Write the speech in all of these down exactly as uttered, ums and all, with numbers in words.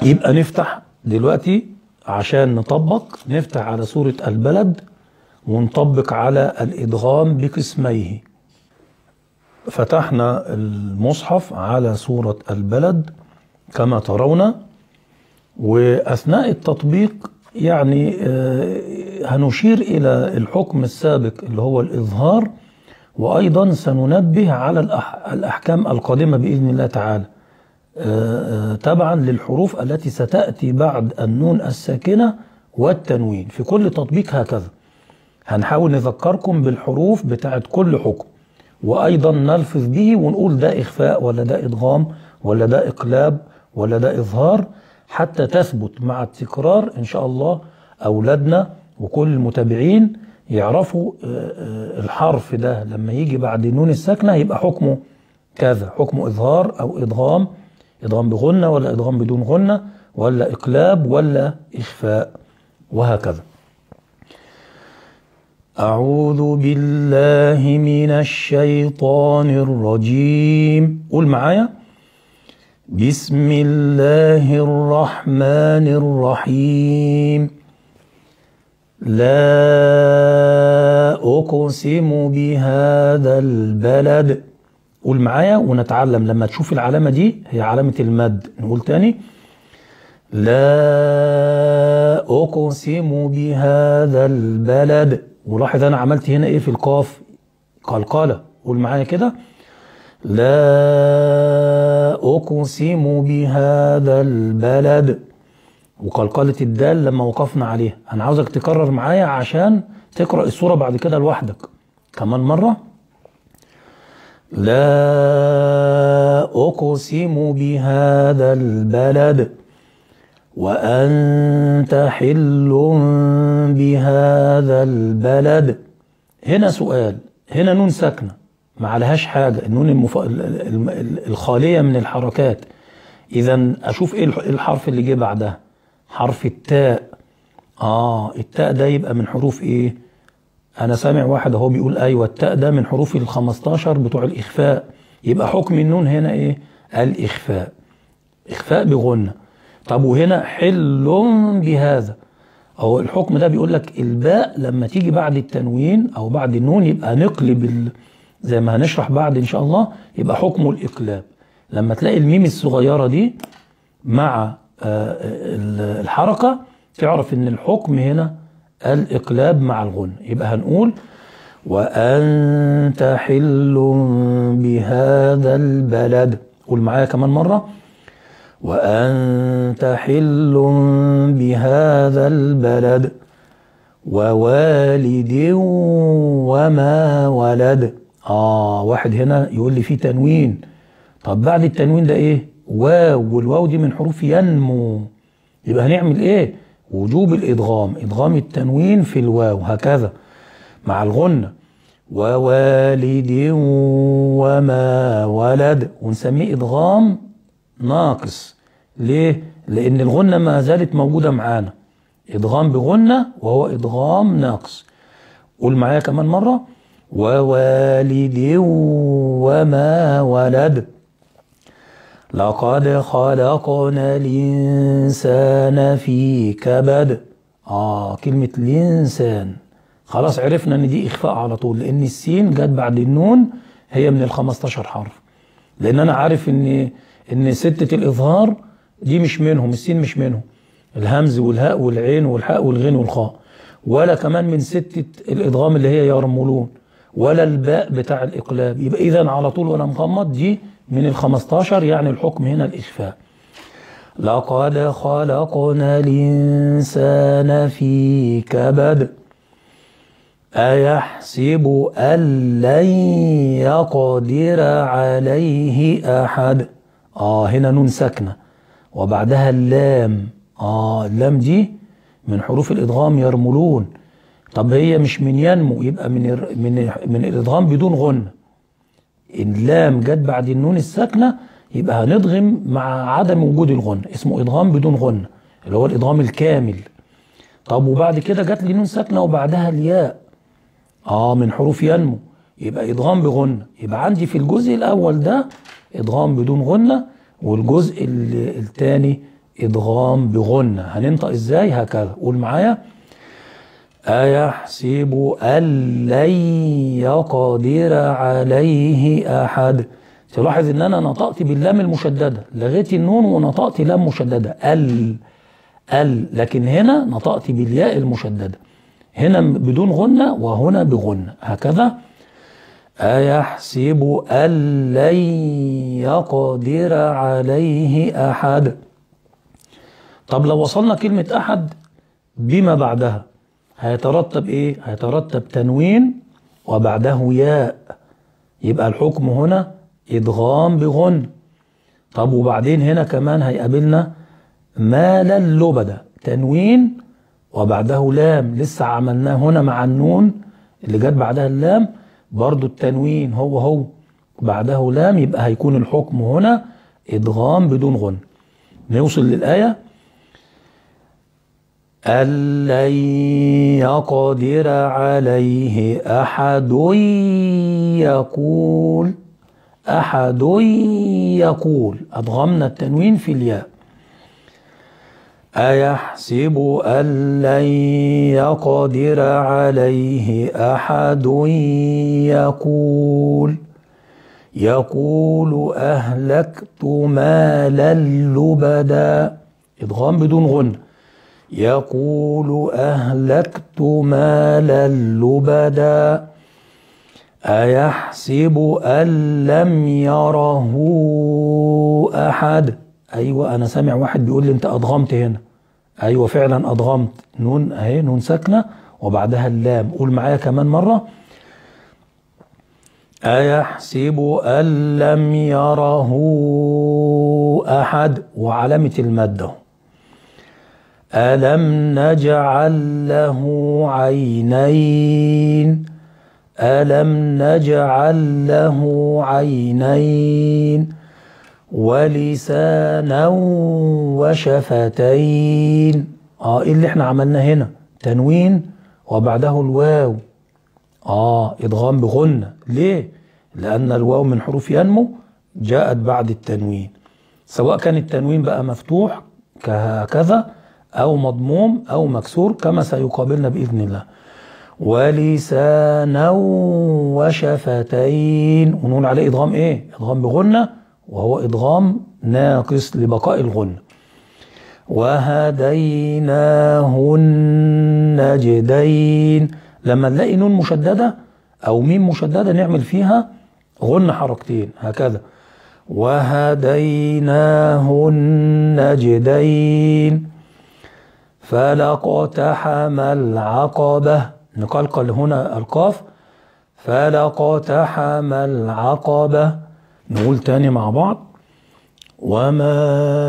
يبقى نفتح دلوقتي عشان نطبق، نفتح على سورة البلد ونطبق على الإدغام بقسميه. فتحنا المصحف على سورة البلد كما ترون، وأثناء التطبيق يعني هنشير إلى الحكم السابق اللي هو الإظهار، وأيضا سننبه على الأحكام القادمة بإذن الله تعالى تبعا للحروف التي ستأتي بعد النون الساكنة والتنوين. في كل تطبيق هكذا هنحاول نذكركم بالحروف بتاعت كل حكم، وأيضا نلفظ به ونقول ده إخفاء ولا ده إدغام ولا ده إقلاب ولا ده إظهار، حتى تثبت مع التكرار إن شاء الله أولادنا وكل المتابعين يعرفوا الحرف ده لما يجي بعد النون الساكنة يبقى حكمه كذا، حكمه إظهار أو إدغام، إدغام بغنة ولا إدغام بدون غنة، ولا إقلاب ولا إخفاء، وهكذا. أعوذ بالله من الشيطان الرجيم. قول معايا: بسم الله الرحمن الرحيم. لا أقسم بهذا البلد. قول معايا ونتعلم لما تشوف العلامة دي هي علامة المد. نقول تاني: لا أقسم بهذا البلد. ولاحظ أنا عملت هنا إيه في القاف؟ قلقلة. قول معايا كده: لا أقسم بهذا البلد. وقلقلة الدال لما وقفنا عليها. أنا عاوزك تكرر معايا عشان تقرأ السورة بعد كده لوحدك كمان مرة. لا أقسم بهذا البلد وأنت حل بهذا البلد. هنا سؤال، هنا نون ساكنة ما عليهاش حاجة، النون المف... الخالية من الحركات. إذا أشوف إيه الحرف اللي جه بعدها؟ حرف التاء. آه التاء ده يبقى من حروف إيه؟ أنا سامع واحد أهو بيقول أيوة التاء ده من حروف الخمستاشر بتوع الإخفاء، يبقى حكم النون هنا إيه؟ الإخفاء، إخفاء بغنة. طب وهنا حل بهذا، أو الحكم ده بيقول لك الباء لما تيجي بعد التنوين أو بعد النون يبقى نقلب ال... زي ما هنشرح بعد إن شاء الله، يبقى حكمه الإقلاب. لما تلاقي الميم الصغيرة دي مع الحركة تعرف إن الحكم هنا الإقلاب مع الغنة. يبقى هنقول: وأنت حل بهذا البلد. قول معايا كمان مرة: وأنت حل بهذا البلد ووالد وما ولد. آه واحد هنا يقول لي فيه تنوين. طب بعد التنوين ده إيه؟ واو، والواو دي من حروف ينمو. يبقى هنعمل إيه؟ وجوب الإدغام، إدغام التنوين في الواو هكذا مع الغنة. ووالد وما ولد، ونسميه إدغام ناقص. ليه؟ لأن الغنة ما زالت موجودة معانا، إدغام بغنة وهو إدغام ناقص. قول معايا كمان مرة: ووالد وما ولد. لقد خلقنا الإنسان في كبد. آه كلمة الإنسان خلاص عرفنا إن دي إخفاء على طول، لأن السين جت بعد النون هي من الخمستاشر حرف. لأن أنا عارف إن إن ستة الإظهار دي مش منهم، السين مش منهم، الهمز والهاء والعين والحاء والغين والخاء، ولا كمان من ستة الإدغام اللي هي يرملون، ولا الباء بتاع الإقلاب. يبقى إذا على طول ولا مغمض دي من الخمستاشر، يعني الحكم هنا الإخفاء. لقد خلقنا الإنسان في كبد أيحسب أن لن يقدر عليه أحد. آه هنا نون ساكنة وبعدها اللام. آه اللام دي من حروف الإدغام يرملون. طب هي مش من ينمو، يبقى من من من الإدغام بدون غنة. اللام جت بعد النون الساكنة يبقى هندغم مع عدم وجود الغنة، اسمه إدغام بدون غنة اللي هو الإدغام الكامل. طب وبعد كده جت لي نون ساكنة وبعدها الياء، آه من حروف ينمو، يبقى إدغام بغنة. يبقى عندي في الجزء الأول ده إدغام بدون غنة، والجزء الثاني إدغام بغنة. هننطق إزاي؟ هكذا، قول معايا: أيحسب أن لن يقدر عليه أحد. تلاحظ إن أنا نطقت باللام المشددة، لغيت النون ونطقت لام مشددة ال ال لكن هنا نطقت بالياء المشددة، هنا بدون غنة وهنا بغنة. هكذا: أيحسب أن لن يقدر عليه أحد. طب لو وصلنا كلمة أحد بما بعدها هيترتب إيه؟ هيترتب تنوين وبعده ياء، يبقى الحكم هنا إدغام بغن. طب وبعدين هنا كمان هيقابلنا ما لا اللبدة، تنوين وبعده لام، لسه عملناه هنا مع النون اللي جت بعدها اللام، برضو التنوين هو هو بعده لام، يبقى هيكون الحكم هنا إدغام بدون غن. نوصل للآية: أن لن يقدر عليه أحد يقول أحد يقول، أدغمنا التنوين في الياء. أيحسب أن لن يقدر عليه أحد يقول يقول أهلكت مالا لبدا، إدغام بدون غن. يقول أهلكت مالا لبدا. أيحسب أن لم يره أحد. أيوة، أنا سامع واحد بيقول لي أنت أضغمت هنا. أيوة فعلا أضغمت، نون أهي، نون ساكنة وبعدها اللام. قول معايا كمان مرة: أيحسب أن لم يره أحد، وعلامة المادة. ألم نجعل له عينين ألم نجعل له عينين ولسانا وشفتين. اه ايه اللي احنا عملنا هنا؟ تنوين وبعده الواو، اه ادغام بغنة. ليه؟ لأن الواو من حروف ينمو جاءت بعد التنوين، سواء كان التنوين بقى مفتوح كهكذا أو مضموم أو مكسور كما سيقابلنا بإذن الله. ولسانا وشفتين، ونقول عليه إدغام إيه؟ إدغام بغنة، وهو إدغام ناقص لبقاء الغنة. وهديناه النجدين، لما نلاقي نون مشددة أو ميم مشددة نعمل فيها غنة حركتين هكذا: وهديناه النجدين. فلاقتحم العقبة، نقلقل هنا القاف، فلاقتحم العقبة. نقول تاني مع بعض: وما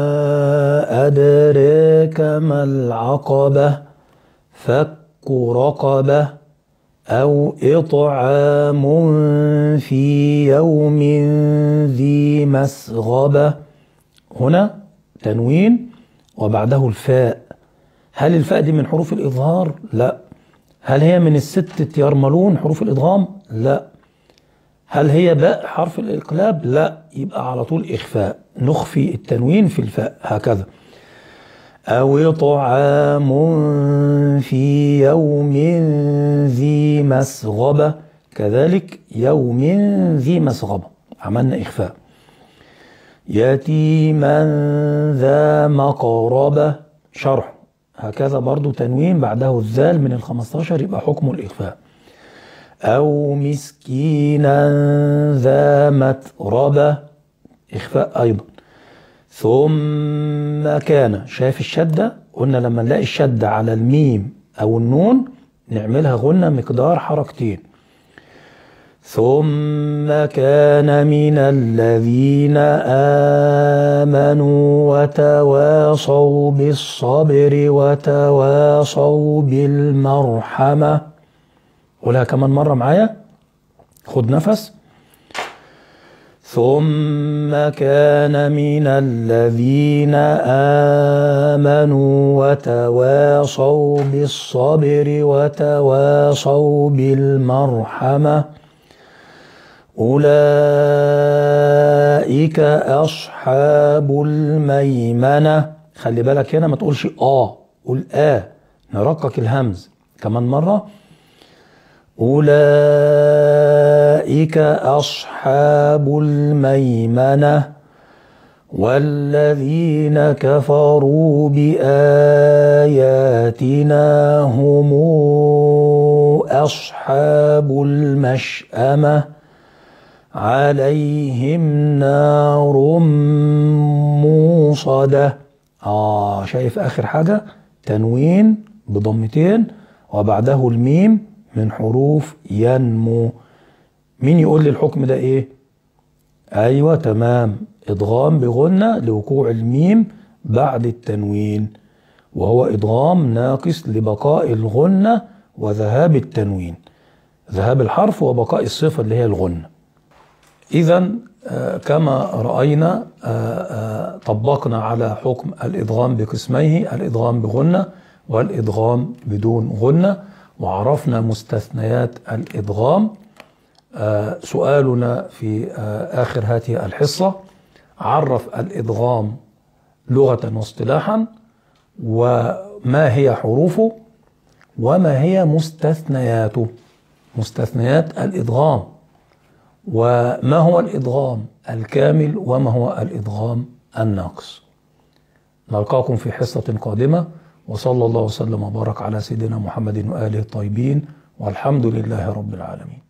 أدراك ما العقبة، فك رقبة أو إطعام في يوم ذي مسغبة. هنا تنوين وبعده الفاء. هل الفاء دي من حروف الإظهار؟ لا. هل هي من الستة يرملون حروف الإدغام؟ لا. هل هي باء حرف الإقلاب؟ لا. يبقى على طول إخفاء، نخفي التنوين في الفاء هكذا: أو طعام في يوم ذي مسغبة، كذلك يوم ذي مسغبة عملنا إخفاء. يتيما ذا مقربة، شرح هكذا برضو تنوين بعده الذال من الخمستاشر، يبقى حكم الإخفاء. أو مسكينا ذا متربة، إخفاء أيضا. ثم كان، شايف الشدة؟ قلنا لما نلاقي الشدة على الميم أو النون نعملها غنة مقدار حركتين. ثم كان من الذين آمنوا وتواصوا بالصبر وتواصوا بالمرحمة. قولها كمان مرة معايا، خد نفس. ثم كان من الذين آمنوا وتواصوا بالصبر وتواصوا بالمرحمة أولئك أصحاب الميمنة. خلي بالك هنا ما تقولش آه، قول آه، نرقق الهمز. كمان مرة، أولئك أصحاب الميمنة والذين كفروا بآياتنا هم أصحاب المشأمة عليهم نار موصدة. آه شايف آخر حاجة تنوين بضمتين وبعده الميم من حروف ينمو. مين يقول لي الحكم ده إيه؟ أيوة تمام، إدغام بغنة لوقوع الميم بعد التنوين، وهو إدغام ناقص لبقاء الغنة وذهاب التنوين، ذهاب الحرف وبقاء الصفة اللي هي الغنة. إذا كما رأينا طبقنا على حكم الإدغام بقسميه، الإدغام بغنة والإدغام بدون غنة، وعرفنا مستثنيات الإدغام. سؤالنا في آخر هذه الحصة: عرف الإدغام لغة واصطلاحا، وما هي حروفه، وما هي مستثنياته، مستثنيات الإدغام، وما هو الإدغام الكامل وما هو الإدغام الناقص. نلقاكم في حصة قادمة، وصلى الله وسلم وبارك على سيدنا محمد وآله الطيبين، والحمد لله رب العالمين.